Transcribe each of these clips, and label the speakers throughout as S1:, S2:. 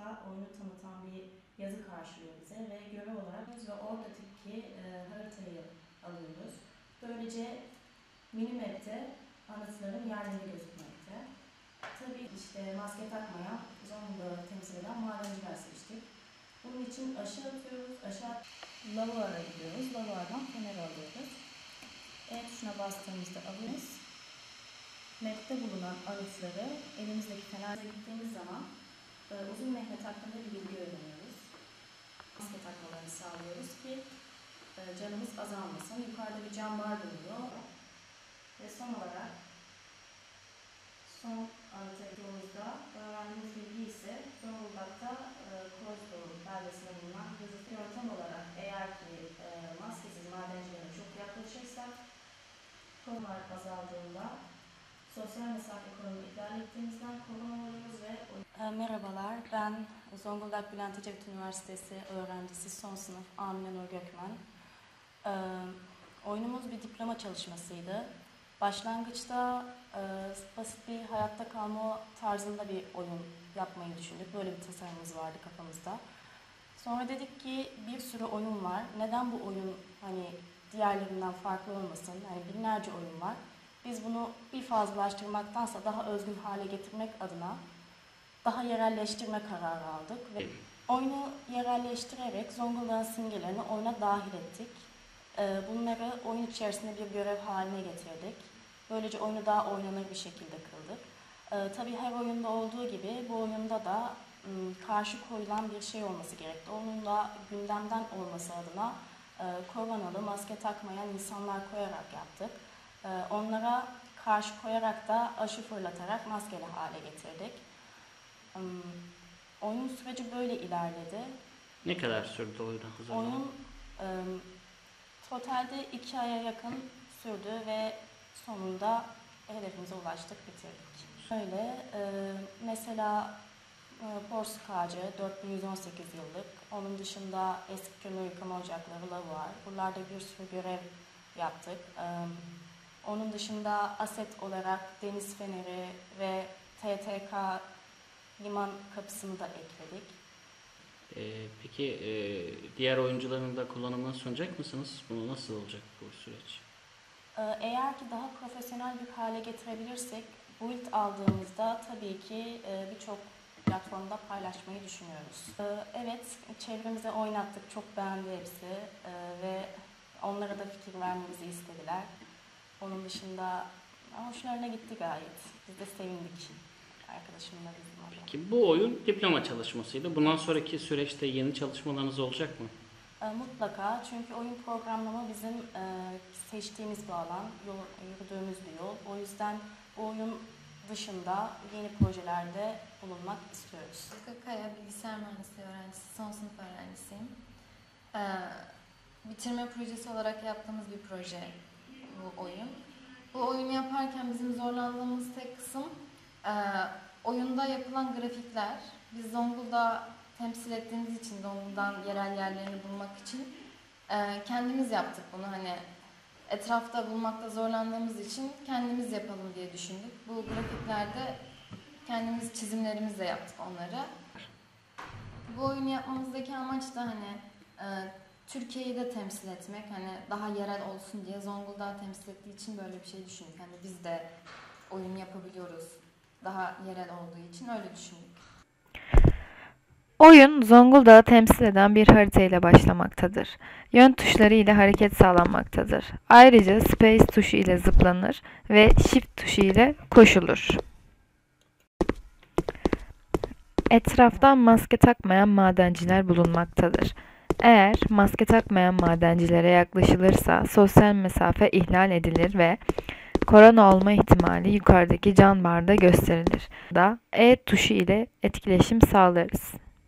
S1: oyunu tanıtan bir yazı karşılıyor bize ve görev olarak ve oradaki haritayı alıyoruz. Böylece minimap'te anıtların yerleri gözükmekte. Tabii işte maske takmayan, Zonguldak'ı temsil eden madenciler seçtik. Bunun için aşı atıyoruz. Lavuara gidiyoruz. Lavuardan fener alıyoruz. E tuşuna bastığımızda alıyoruz. Map'te bulunan anıtları elimizdeki fenerle gittiğimiz zaman Uzun Mehmet hakkında bir bilgi öğreniyoruz. Maske takmalarını sağlıyoruz ki canımız azalmasın. Yukarıda bir cam bar bulunuyor. Ve son olarak son anıtımızda öğrendiğimiz bilgi ise Zonguldak'ta Kozlu beldesinde bulunan yazılı yöntem olarak eğer ki maskesiz madencilere çok yaklaşırsak korumalar azaldığında sosyal mesafe kuralını ihlal ettiğimizden koruma oluyoruz ve merhabalar, ben Zonguldak Bülent Ecevit Üniversitesi öğrencisi son sınıf Amine Nur Gökmen. Oyunumuz bir diploma çalışmasıydı. Başlangıçta basit bir hayatta kalma tarzında bir oyun yapmayı düşündük. Böyle bir tasarımımız vardı kafamızda. Sonra dedik ki bir sürü oyun var. Neden bu oyun hani diğerlerinden farklı olmasın? Yani binlerce oyun var. Biz bunu bir fazlalaştırmaktansa daha özgün hale getirmek adına daha yerelleştirme kararı aldık. Ve oyunu yerelleştirerek Zonguldak'ın simgelerini oyuna dahil ettik. Bunları oyun içerisinde bir görev haline getirdik. Böylece oyunu daha oynanır bir şekilde kıldık. Tabii her oyunda olduğu gibi bu oyunda da karşı koyulan bir şey olması gerekti. Onun da gündemden olması adına koronalı, maske takmayan insanlar koyarak yaptık. Onlara karşı koyarak da aşı fırlatarak maskeli hale getirdik. Oyun süreci böyle ilerledi.
S2: Ne kadar sürdü oyunu hazırlamak?
S1: Oyun totalde 2 aya yakın sürdü ve sonunda hedefimize ulaştık, bitirdik. Şöyle, mesela porsuk ağacı 4118 yıllık, onun dışında eski kömür yıkama ocakları var. Buralarda bir sürü görev yaptık. Onun dışında aset olarak deniz feneri ve TTK liman kapısını da ekledik.
S2: Peki diğer oyuncuların da kullanımını sunacak mısınız? Bunu nasıl olacak bu süreç?
S1: Eğer ki daha profesyonel bir hale getirebilirsek build aldığımızda tabii ki birçok platformda paylaşmayı düşünüyoruz. Evet, çevremize oynattık, çok beğendi hepsi ve onlara da fikir vermemizi istediler. Onun dışında hoşlarına gitti gayet. Biz de sevindik arkadaşımla bizim orada.
S2: Peki bu oyun diploma çalışmasıydı. Bundan sonraki süreçte yeni çalışmalarınız olacak mı?
S1: Mutlaka, çünkü oyun programlama bizim seçtiğimiz bir alan, yürüdüğümüz bir yol. O yüzden bu oyun dışında yeni projelerde bulunmak istiyoruz.
S3: Kaya bilgisayar mühendisliği öğrencisi, son sınıf öğrencisiyim. Bitirme projesi olarak yaptığımız bir proje bu oyun. Bu oyunu yaparken bizim zorlandığımız tek kısım oyunda yapılan grafikler. Biz Zonguldak'ı temsil ettiğimiz için, Zonguldak'ın yerel yerlerini bulmak için kendimiz yaptık bunu. Hani etrafta bulmakta zorlandığımız için kendimiz yapalım diye düşündük. Bu grafiklerde kendimiz çizimlerimizle yaptık onları. Bu oyunu yapmamızdaki amaç da hani Türkiye'yi de temsil etmek, hani daha yerel olsun diye. Zonguldak'ı temsil ettiği için böyle bir şey düşündük. Hani biz de oyun yapabiliyoruz, daha yerel olduğu için öyle düşündük.
S4: Oyun, Zonguldak'ı temsil eden bir harita ile başlamaktadır. Yön tuşları ile hareket sağlanmaktadır. Ayrıca Space tuşu ile zıplanır ve Shift tuşu ile koşulur. Etraftan maske takmayan madenciler bulunmaktadır. Eğer maske takmayan madencilere yaklaşılırsa sosyal mesafe ihlal edilir ve korona olma ihtimali yukarıdaki cam barda gösterilir. E tuşu ile etkileşim sağlarız.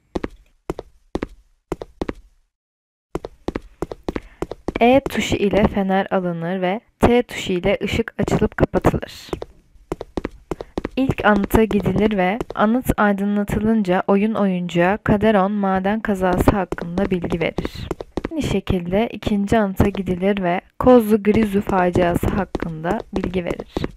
S4: E tuşu ile fener alınır ve T tuşu ile ışık açılıp kapatılır. İlk anıta gidilir ve anıt aydınlatılınca oyun oyuncuya Kaderon maden kazası hakkında bilgi verir. Aynı şekilde ikinci anıta gidilir ve Kozlu Grizu faciası hakkında bilgi verir.